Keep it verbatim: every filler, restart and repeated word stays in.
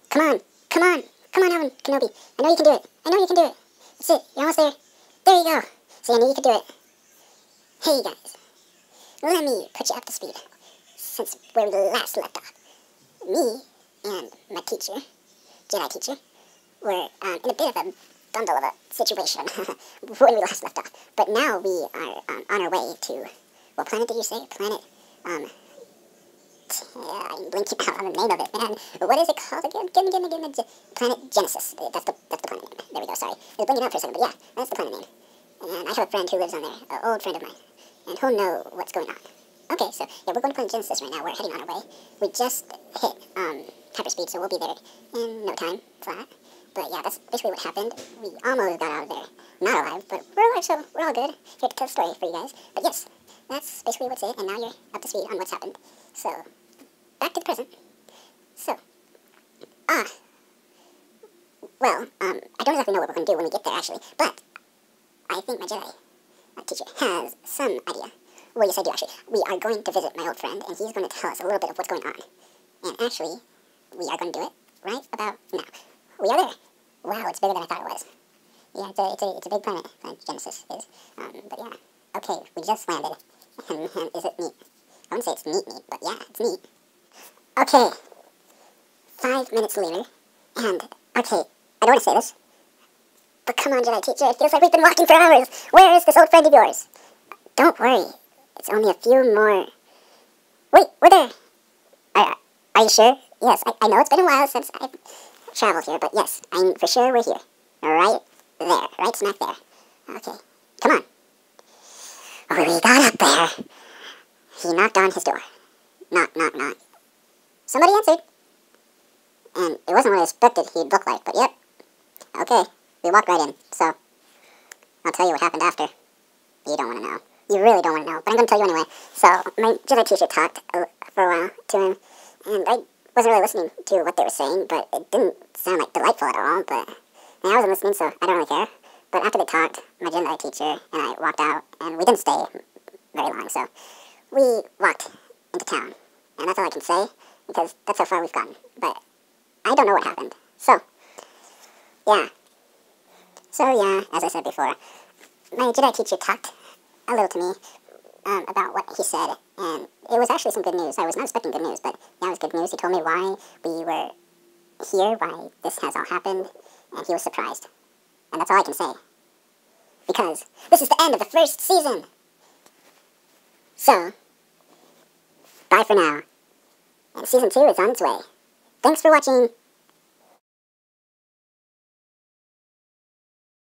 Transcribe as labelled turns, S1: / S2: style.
S1: Come on, come on, come on, Alvin Kenobi. I know you can do it. I know you can do it. That's it. You're almost there. There you go. See, I knew you could do it. Hey, guys. Let me put you up to speed. Since where we last left off. Me and my teacher, Jedi teacher, were um, in a bit of a bundle of a situation when we last left off. But now we are um, on our way to, what planet did you say? Planet, um, uh, I'm blinking out on the name of it, man. What is it called again? Again, again, again, again. Planet Genesis. That's the, that's the planet name. There we go, sorry. I was blinking out for a second, but yeah, that's the planet name. And I have a friend who lives on there, an old friend of mine, and he'll know what's going on. Okay, so, yeah, we're going to Planet Genesis right now. We're heading on our way. We just hit um, hyperspeed, so we'll be there in no time, flat. But, yeah, that's basically what happened. We almost got out of there. Not alive, but we're alive, so we're all good. Here to tell the story for you guys. But, yes, that's basically what's it, and now you're up to speed on what's happened. So, back to the present. So, ah, well, um, I don't exactly know what we're going to do when we get there, actually, but I think my Jedi teacher has some idea. Well, yes, I do, actually. We are going to visit my old friend, and he's going to tell us a little bit of what's going on. And actually, we are going to do it right about now. We are there. Wow, it's bigger than I thought it was. Yeah, it's a, it's a, it's a big planet, Planet Genesis is. Um, but yeah. Okay, we just landed. And, and is it neat? I wouldn't say it's neat neat, but yeah, it's neat. Okay. Five minutes later, and, okay, I don't want to say this, but come on, Jedi teacher, it feels like we've been walking for hours. Where is this old friend of yours? Don't worry. It's only a few more... Wait, we're there! Are, are you sure? Yes, I, I know it's been a while since I've traveled here, but yes, I'm for sure we're here. Right there, right smack there. Okay, come on. Oh, we got up there. He knocked on his door. Knock, knock, knock. Somebody answered. And it wasn't what I expected he'd look like, but yep. Okay, we walked right in, so I'll tell you what happened after. You don't want to know. You really don't want to know, but I'm going to tell you anyway. So, my Jedi teacher talked uh, for a while to him, and I wasn't really listening to what they were saying, but it didn't sound like delightful at all, but and I wasn't listening, so I don't really care. But after they talked, my Jedi teacher and I walked out, and we didn't stay very long, so we walked into town, and that's all I can say, because that's how far we've gotten, but I don't know what happened. So, yeah. So, yeah, as I said before, my Jedi teacher talked a little to me um, about what he said, and it was actually some good news. I was not expecting good news, but yeah, it was good news. He told me why we were here, why this has all happened, and he was surprised. And that's all I can say. Because this is the end of the first season! So, bye for now. And season two is on its way. Thanks for watching!